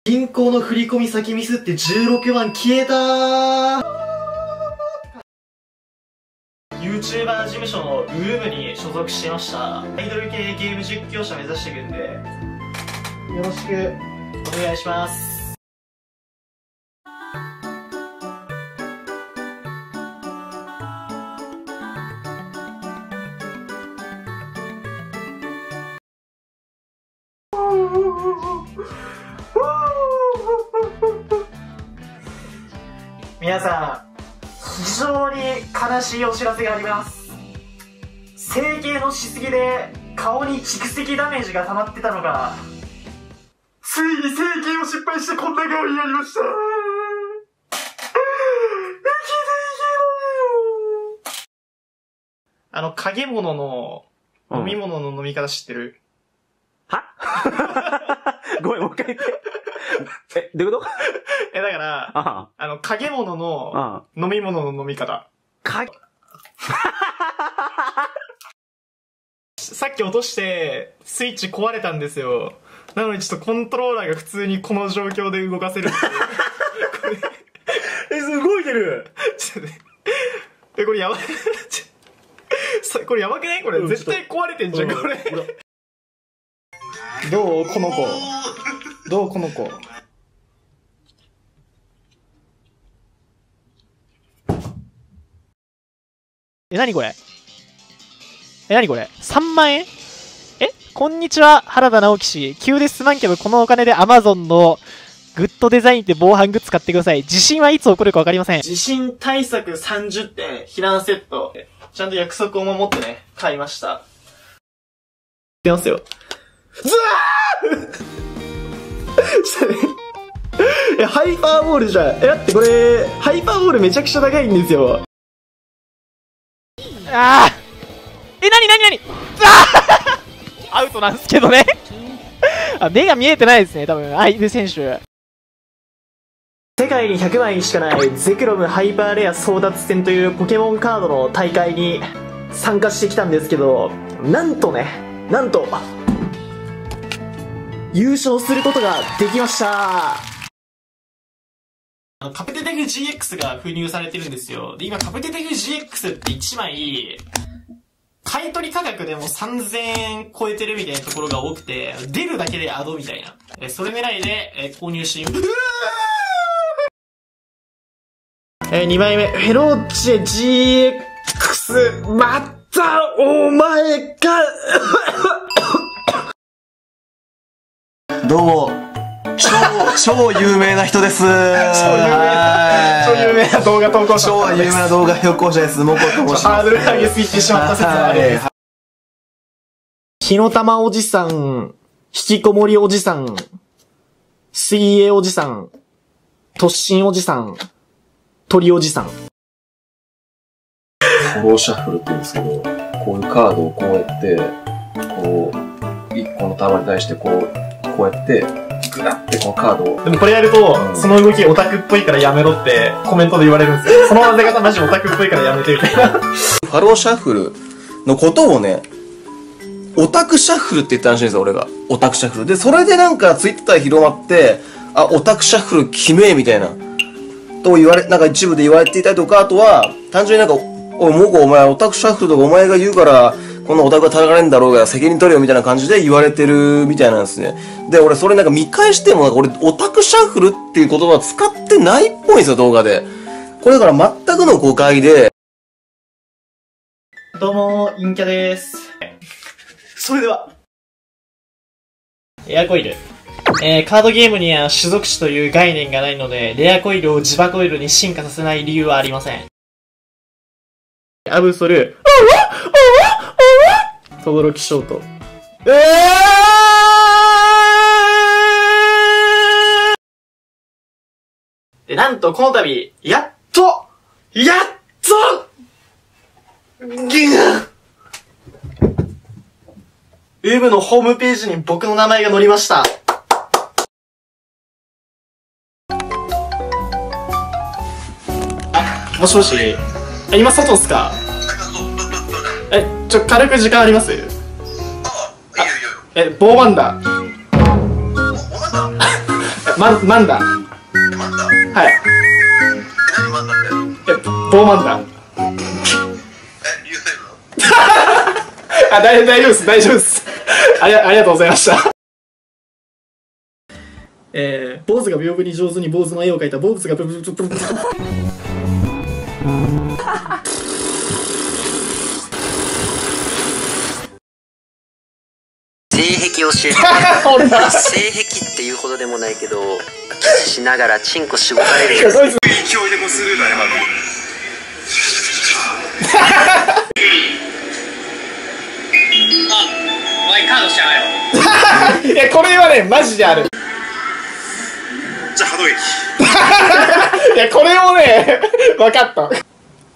銀行の振込先ミスって16万消えたー。 YouTuber 事務所のウームに所属してました。アイドル系ゲーム実況者目指していくんで、よろしくお願いします。皆さん、非常に悲しいお知らせがあります。整形のしすぎで顔に蓄積ダメージが溜まってたのが、ついに整形を失敗してこんな顔になりました。影物の飲み物の飲み方知ってる？ はごめん、もう一回言って。どういうこと？ だから、影物の飲み物の飲み方。さっき落として、スイッチ壊れたんですよ。なのにちょっとコントローラーが普通にこの状況で動かせるっていう。 すごい出る。 ちょっとね。これやばい。これやばくない？これ絶対壊れてんじゃん、これ。どうこの子。どうこの子。 何これ何これ ?3 万円こんにちは、原田直樹氏。急ですまんけど、このお金で Amazon のグッドデザインって防犯グッズ買ってください。地震はいつ起こるかわかりません。 地震対策30点、避難セット。ちゃんと約束を守ってね、買いました。出ますよ。ズワーハイパーボールじゃん。だってこれ、ハイパーボールめちゃくちゃ高いんですよ。 あー何アウトなんですけどね目が見えてないですね、多分、相手選手。 世界に100枚しかないゼクロムハイパーレア争奪戦というポケモンカードの大会に参加してきたんですけど、なんと優勝することができました。カプテテグ GX が封入されてるんですよ。で、今カプテテグ GX って1枚買い取り価格でも3000円超えてるみたいなところが多くて、出るだけでアドみたいな。それ狙いで購入し、2枚目、フェローチェ GX、またお前かどうも、超有名な人です。超有名な動画投稿者。 超有名な動画投稿者です。もこと申します。 ハードル上げすぎてしまった説がある。火の玉おじさん、引きこもりおじさん、水泳おじさん、突進おじさん、鳥おじさん。 フォローシャッフルって言うんですけど、こういうカードをこうやって、こう、1個の玉に対してこうやって、グラってこのカードを。 でもこれやると、その動きオタクっぽいからやめろってコメントで言われるんですよ。その混ぜ方マジオタクっぽいからやめてみたいな。ファローシャッフルのことをね、オタクシャッフルって言ったらしいんですよ、俺が。オタクシャッフル。で、それでなんかツイッター広まって、あ、オタクシャッフル決めみたいな。となんか一部で言われていたりとか、あとは、単純になんか、おい、もこお前オタクシャッフルとかお前が言うから、このオタクが叩かれんだろうが責任取れよみたいな感じで言われてるみたいなんですね。で、俺それなんか見返してもなんか俺オタクシャッフルっていう言葉使ってないっぽいんですよ、動画で。これだから全くの誤解で。 どうも、陰キャです。それでは。レアコイル。カードゲームには種族種という概念がないので、レアコイルを磁場コイルに進化させない理由はありません。アブソル、トドロキショート。で、なんとこの度、やっとウームのホームページに僕の名前が載りました。もしもし、今外っすか？軽く時間あります？ボーマンダー。 マンダ。はい。 何マンダってボーマンダ。 流星あ、大丈夫です、大丈夫です。ありがとうございました。坊主が屏風に上手に坊主の絵を描いた坊主がブブブブブブ。 性癖教えて。性癖っていうほどでもないけど、キスしながらチンコしごかれるやつ。 勢いでもスルーだよ、 お前カードしちゃうよ。 いや、これはね、マジである。 じゃあ波動駅。 いや、これもね、分かった。ク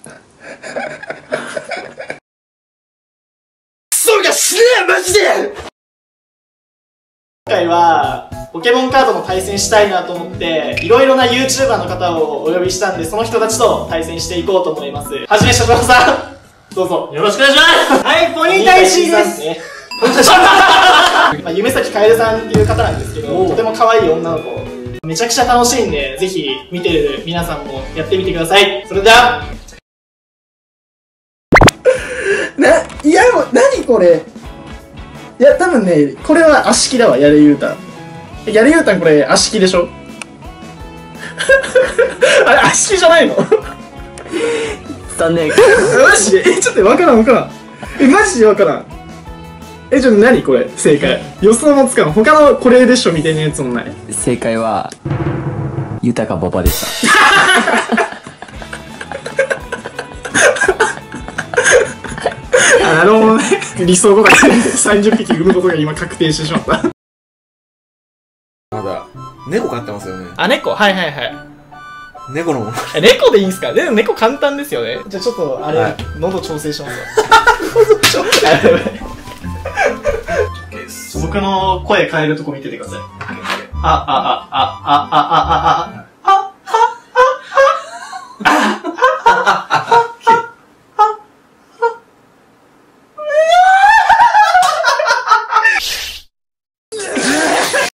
ソが死ねえ、マジで。今回は、ポケモンカードの対戦したいなと思って、いろいろな YouTuber の方をお呼びしたんで、その人たちと対戦していこうと思います。はじめ、所長さん。どうぞ、よろしくお願いします。はい、ポニー大使です。まあ、夢咲かえるさんっていう方なんですけど、とても可愛い女の子。めちゃくちゃ楽しいんで、ぜひ見てる皆さんもやってみてください。それでは。いや、もう、何これ。いや、多分ね、これは足利だわ、やれゆうたん。やれゆうたんこれ足利でしょあれ、足利じゃないの残念。 マジでちょっとわからん。マジでわからん。ちょっと何これ正解。予想もつかん。他のこれでしょみたいなやつもない。 正解は、豊か馬場でした。 なるほどね。理想語だけで30匹産むことが今確定してしまった。 まだ猫飼ってますよね。 あ、猫、はいはいはい。 猫のもの。 猫でいいんすか？でも猫簡単ですよね。じゃあちょっとあれ、 はい、 喉調整します僕の声変えるとこ見ててください。